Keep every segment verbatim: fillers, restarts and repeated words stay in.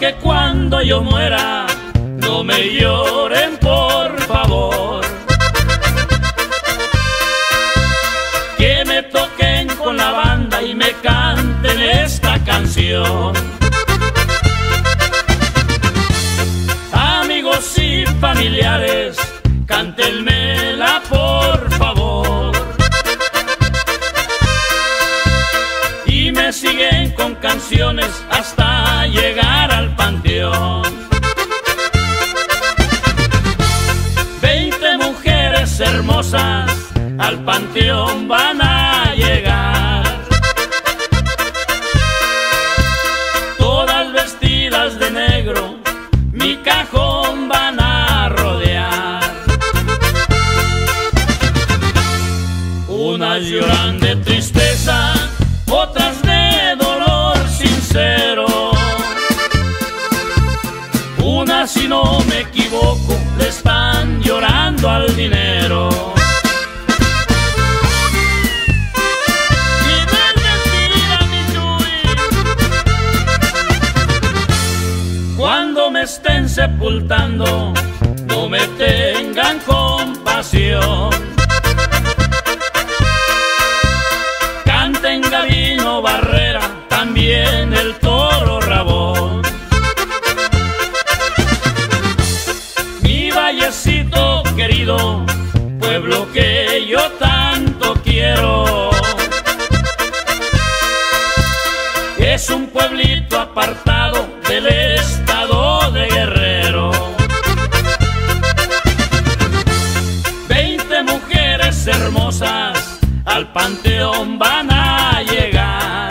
que cuando yo muera no me lloren, por favor. Que me toquen con la banda y me canten esta canción. Amigos y familiares, cántenmela por favor. Y me siguen con canciones hasta llegar al panteón. Veinte mujeres hermosas al panteón van a llegar, todas vestidas de negro, mi cajón van a rodear. Unas lloran de tristeza, otras de dolor sincero. Unas, si no me equivoco, le están llorando al dinero. Y mentira, mi Chuy, cuando me estén sepultando, no me tengan compasión. Canten Gabino Barrera, también el Toro Rabón. Mi vallecito querido, pueblo que yo tanto quiero, es un pueblito apartado del estado de Guerrero. Veinte mujeres hermosas al panteón van a llegar,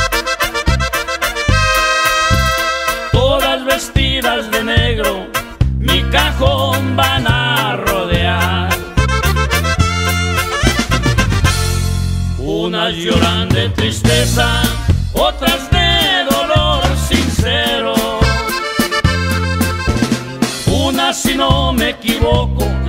todas vestidas de negro, mi cajón van a rodear. Unas lloran de tristeza, otras de dolor sincero. Unas, si no me equivoco,